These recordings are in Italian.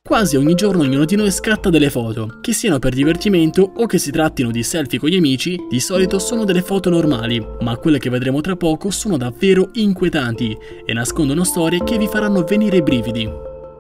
Quasi ogni giorno ognuno di noi scatta delle foto, che siano per divertimento o che si trattino di selfie con gli amici. Di solito sono delle foto normali, ma quelle che vedremo tra poco sono davvero inquietanti e nascondono storie che vi faranno venire i brividi.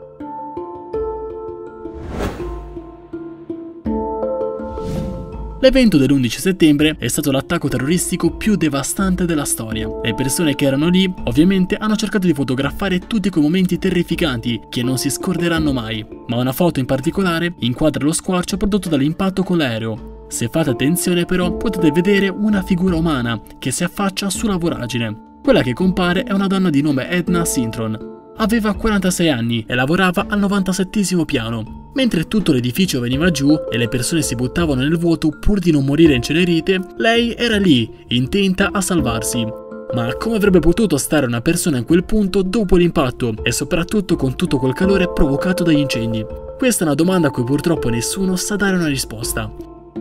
L'evento dell'11 settembre è stato l'attacco terroristico più devastante della storia. Le persone che erano lì, ovviamente, hanno cercato di fotografare tutti quei momenti terrificanti che non si scorderanno mai. Ma una foto in particolare inquadra lo squarcio prodotto dall'impatto con l'aereo. Se fate attenzione però, potete vedere una figura umana che si affaccia sulla voragine. Quella che compare è una donna di nome Edna Sintron. Aveva 46 anni e lavorava al 97° piano. Mentre tutto l'edificio veniva giù e le persone si buttavano nel vuoto pur di non morire incenerite, lei era lì, intenta a salvarsi. Ma come avrebbe potuto stare una persona in quel punto dopo l'impatto e soprattutto con tutto quel calore provocato dagli incendi? Questa è una domanda a cui purtroppo nessuno sa dare una risposta.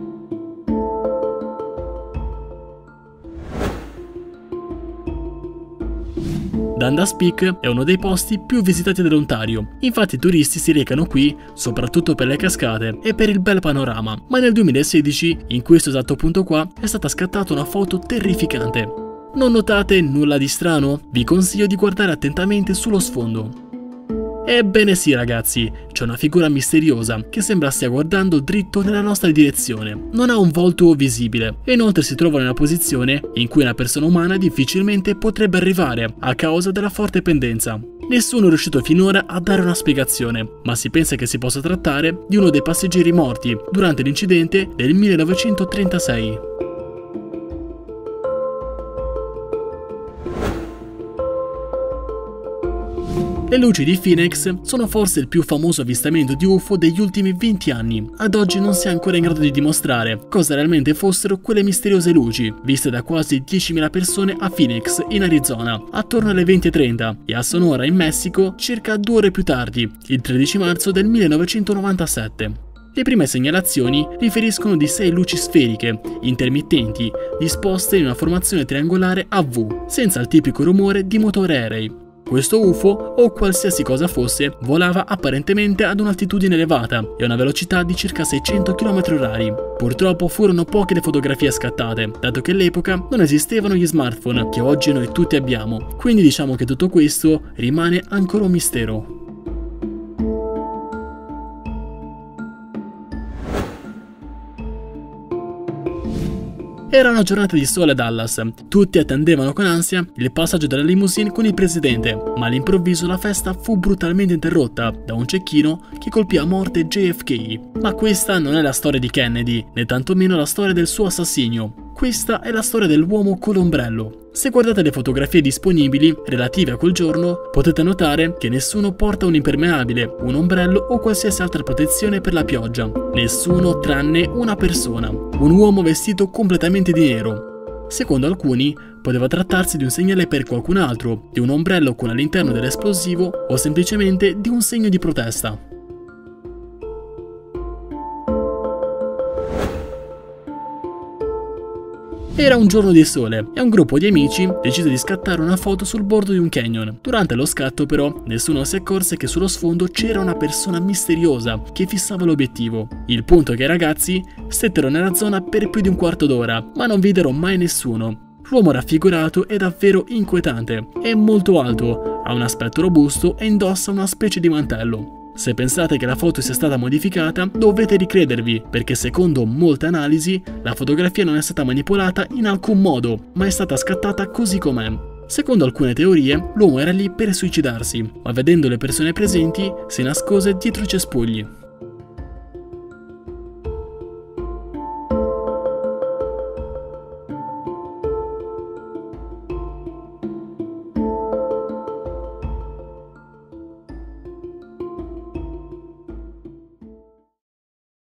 Dundas Peak è uno dei posti più visitati dell'Ontario, infatti i turisti si recano qui soprattutto per le cascate e per il bel panorama, ma nel 2016, in questo esatto punto qua, è stata scattata una foto terrificante. Non notate nulla di strano? Vi consiglio di guardare attentamente sullo sfondo. Ebbene sì ragazzi, c'è una figura misteriosa che sembra stia guardando dritto nella nostra direzione. Non ha un volto visibile e inoltre si trova in una posizione in cui una persona umana difficilmente potrebbe arrivare a causa della forte pendenza. Nessuno è riuscito finora a dare una spiegazione, ma si pensa che si possa trattare di uno dei passeggeri morti durante l'incidente del 1936. Le luci di Phoenix sono forse il più famoso avvistamento di UFO degli ultimi 20 anni. Ad oggi non si è ancora in grado di dimostrare cosa realmente fossero quelle misteriose luci, viste da quasi 10.000 persone a Phoenix, in Arizona, attorno alle 20:30, e a Sonora, in Messico, circa 2 ore più tardi, il 13 marzo del 1997. Le prime segnalazioni riferiscono di 6 luci sferiche, intermittenti, disposte in una formazione triangolare a V, senza il tipico rumore di motori aerei. Questo UFO, o qualsiasi cosa fosse, volava apparentemente ad un'altitudine elevata e a una velocità di circa 600 km/h. Purtroppo furono poche le fotografie scattate, dato che all'epoca non esistevano gli smartphone che oggi noi tutti abbiamo, quindi diciamo che tutto questo rimane ancora un mistero. Era una giornata di sole a Dallas, tutti attendevano con ansia il passaggio della limousine con il presidente, ma all'improvviso la festa fu brutalmente interrotta da un cecchino che colpì a morte JFK. Ma questa non è la storia di Kennedy, né tantomeno la storia del suo assassinio. Questa è la storia dell'uomo con l'ombrello. Se guardate le fotografie disponibili relative a quel giorno, potete notare che nessuno porta un impermeabile, un ombrello o qualsiasi altra protezione per la pioggia. Nessuno tranne una persona, un uomo vestito completamente di nero. Secondo alcuni, poteva trattarsi di un segnale per qualcun altro, di un ombrello con all'interno dell'esplosivo o semplicemente di un segno di protesta. Era un giorno di sole e un gruppo di amici decise di scattare una foto sul bordo di un canyon. Durante lo scatto però nessuno si accorse che sullo sfondo c'era una persona misteriosa che fissava l'obiettivo. Il punto è che i ragazzi stettero nella zona per più di un quarto d'ora, ma non videro mai nessuno. L'uomo raffigurato è davvero inquietante, è molto alto, ha un aspetto robusto e indossa una specie di mantello. Se pensate che la foto sia stata modificata, dovete ricredervi, perché secondo molte analisi, la fotografia non è stata manipolata in alcun modo, ma è stata scattata così com'è. Secondo alcune teorie, l'uomo era lì per suicidarsi, ma vedendo le persone presenti, si nascose dietro i cespugli.